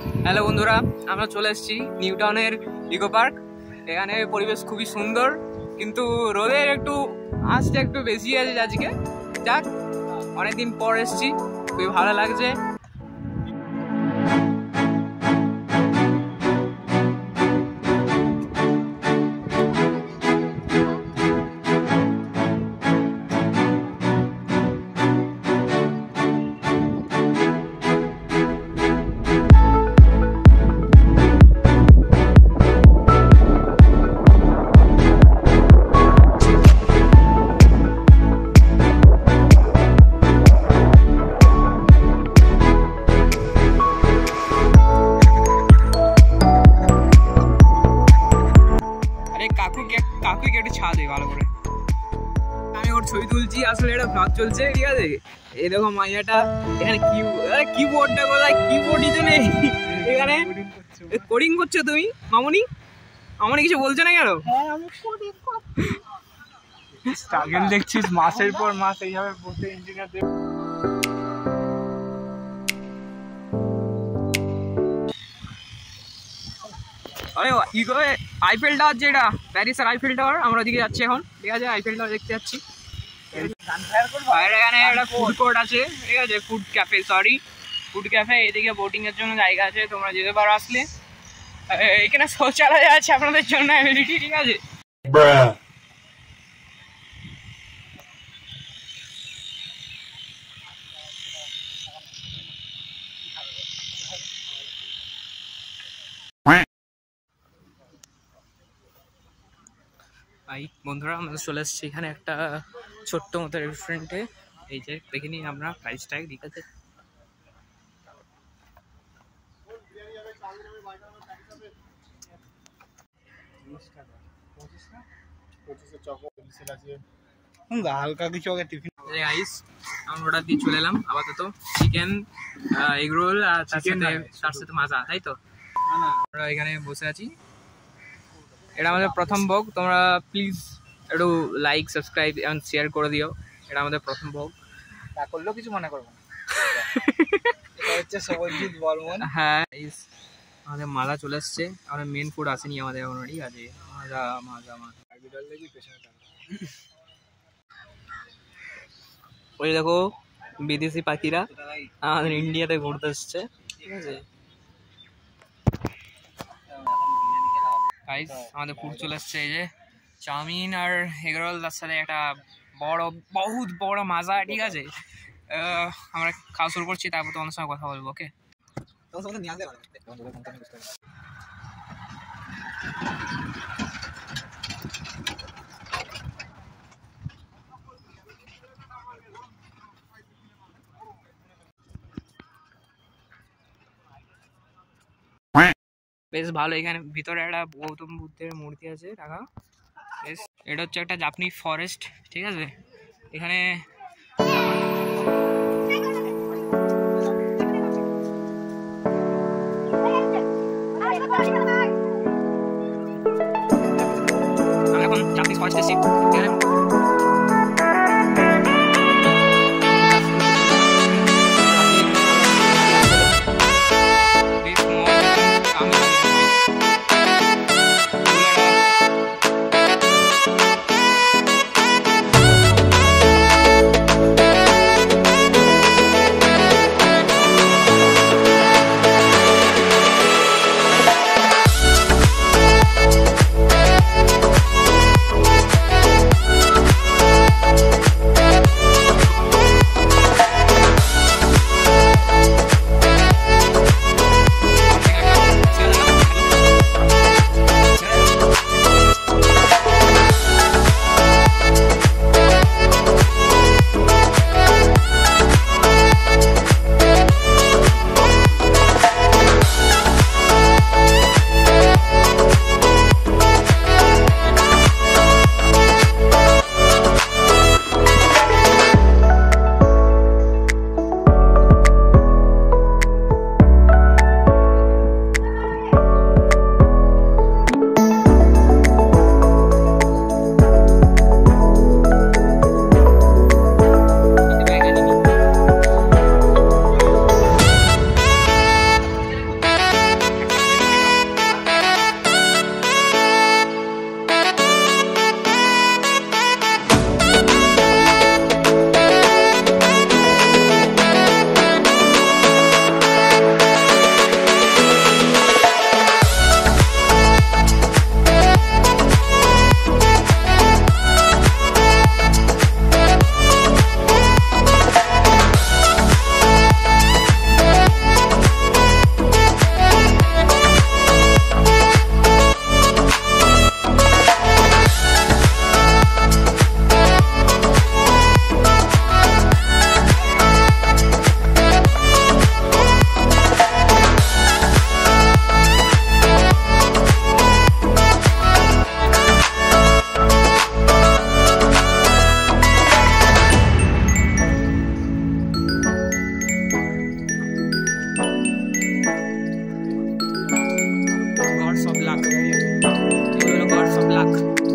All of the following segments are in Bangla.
হ্যালো বন্ধুরা, আমরা চলে এসেছি নিউ টাউনের ইকো পার্ক। এখানে পরিবেশ খুবই সুন্দর, কিন্তু রোদের একটু আঁচটা একটু বেশি আছে আজকে। যাক, অনেকদিন পর এসেছি, খুবই ভালো লাগছে। কাকুকে একটু ছা দে ভালো করে। আমি ওর ছবি তুলছি, আসলে এটা ব্লগ চলছে, ঠিক আছে। এই দেখো মাইয়াটা এখানে কিবোর্ডটা কোথায়, কিবোর্ডই তো নেই এখানে। কোডিং করছো তুমি মামনি? মামনি কিছু বলছো না কেন? স্ট্রাগল দেখছিস মাসের পর মাস এইভাবে বসে ইঞ্জিনিয়ার। আরে ইগো আইফেল টাওয়ার, যেটা প্যারিসের আইফেল টাওয়ার, আমরা ওদিকে যাচ্ছি এখন, ঠিক আছে। আইফেল টাওয়ার দেখতে যাচ্ছি। আর এখানে একটা ফুড কোর্ট আছে, ঠিক আছে, ফুড ক্যাফে। এদিকে বোটিং এর জন্য জায়গা আছে, তোমরা যেতে পারো আসলে। এখানে শৌচালয় আছে আপনাদের জন্য অ্যামিনিটি, ঠিক আছে। ভাই বন্ধুরা, আমাদের চলে এসেছি এখানে একটা ছোট্ট মতো রেস্টুরেন্টে। এই যে দেখে নিই আমরা প্রাইস ট্যাগ, ঠিক আছে। হালকা কিছু টিফিন আমরা অর্ডার দিয়ে চলে এলাম। আপাতত চিকেন এগ রোল আর তার সাথে মাজা, তাই তো। আমরা এখানে বসে আছি। এটা আমাদের প্রথম ভোগ। তোমরা প্লিজ একটু লাইক, সাবস্ক্রাইব এবং শেয়ার করে দিও। এটা আমাদের প্রথম ভোগ। তা করলেও কিছু মনে করবো না। এটা হচ্ছে সবজিৎ বর্মন। হ্যাঁ, আমাদের মাজা চলে এসছে। আমাদের মেন ফুড আসেনি আমাদের এখনো, ঠিক আছে। মাজা ওই দেখো বিদেশি পাখিরা আমাদের ইন্ডিয়াতে ঘুরতে এসছে, ঠিক আছে। গাইস, আমাদের ফুড চলে এসছে। এই যে চাউমিন আর এগরোল, তার সাথে একটা বহুত বড় মাজা, ঠিক আছে। আমরা খাওয়া শুরু করছি, তারপর তোমাদের সঙ্গে কথা বলবো, ওকে। বেশ ভালো। এখানে ভিতরে একটা গৌতম বুদ্ধের মূর্তি আছে রাখা। বেশ, এটা হচ্ছে একটা জাপানিজ ফরেস্ট, ঠিক আছে। এখানে আমরা এখন জাপানিজ ফরেস্টে আছি, ঠিক আছে। লাক, এগুলো হলো gods of luck.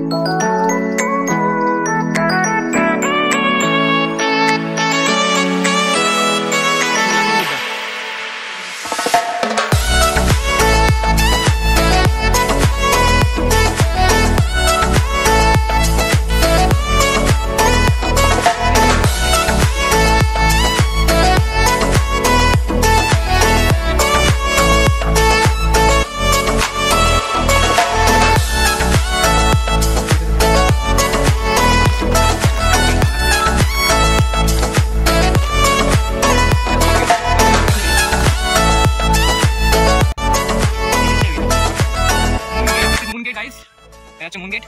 Moon gate.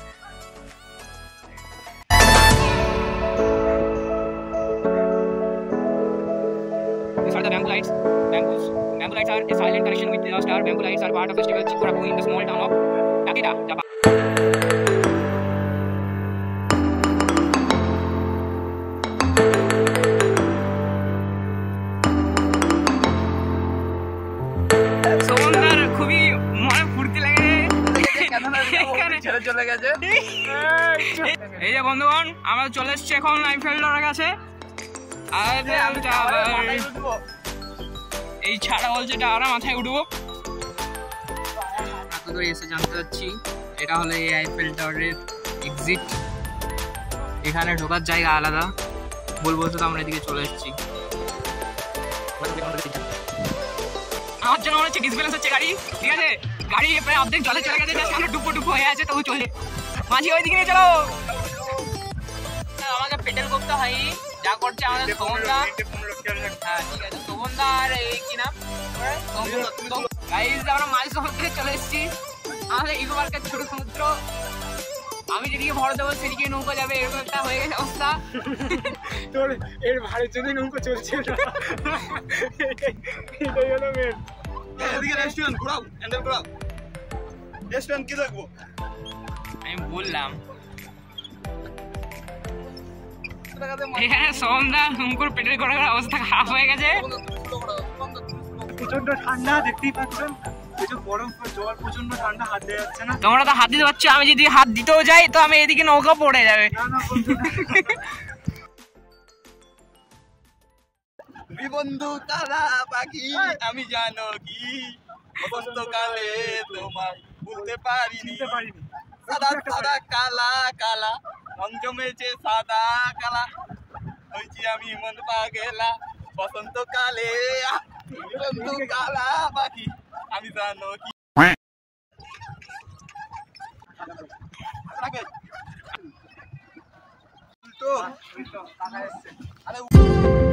These are the bamboo lights. Bamboo lights are a silent connection with the star. Bamboo lights are part of festival Chikurabu in the small town of Takita, Japan. এই যে বন্ধুগণ, আমরা চলে এসেছি এখন আইফেল টাওয়ারের কাছে। এই ছাড়া বলছে এটা আমরা মাথায় উঠবো। এসে জানতে পারছি এটা হলো এই আইফেল টাওয়ারের এক্সিট। এখানে ঢোকার জায়গা আলাদা, বলবো তো আমরা এদিকে চলে এসেছি। আমার জন্য মনে হচ্ছে ডিসব্যালেন্স হচ্ছে গাড়ি, ঠিক আছে? গাড়ি প্রায় অর্ধেক জলে চলে গেছে, জাস্ট আমরা ডুবো ডুবো হয়ে আছে, তবু চলে। মাঝি ওইদিকে নিয়ে চলো। আমাকে পেডেল করতে হয়, যা করছে আমাদের সোমনদা। হ্যাঁ ঠিক আছে, সোমনদা আর এই কি নাম, গাইস আমরা মাঝ সমুদ্রে চলে এসেছি। আমাদের ইকো পার্কের ছোট সমুদ্র, আমি যেদিকে ভর দেবো সেদিকে নৌকা যাবে, এরকম একটা হয়ে গেছে অবস্থা। তোর এর ভাড়ের জন্য নৌকা চলছে না, এটাই হলো মেন। এদিকে রেস্টুরেন্ট ঘোরাও, হ্যান্ডেল ঘোরাও। রেস্টুরেন্ট কি দেখবো? আমি বললাম এখানে সোমদা হুমকুর পেটের করার অবস্থা খারাপ হয়ে গেছে। প্রচন্ড ঠান্ডা, দেখতেই পাচ্ছেন বরফ জল, প্রচন্ড ঠান্ডা, হাত দেওয়া যাচ্ছে না। তোমরা তো হাত দিতে পারছো, আমি যদি হাত দিতেও যাই তো আমি এদিকে নৌকা পড়ে যাবে। বন্ধু তারা পাখি আমি জানো কি, বসন্তকালে তোমায় ভুলতে পারিনি। সাদা সাদা কালা কালা রং জমেছে, সাদা কালা হয়েছি আমি মন পাগেলা। বসন্তকালে বন্ধু কালা পাখি আমি জানো কি। উল্টো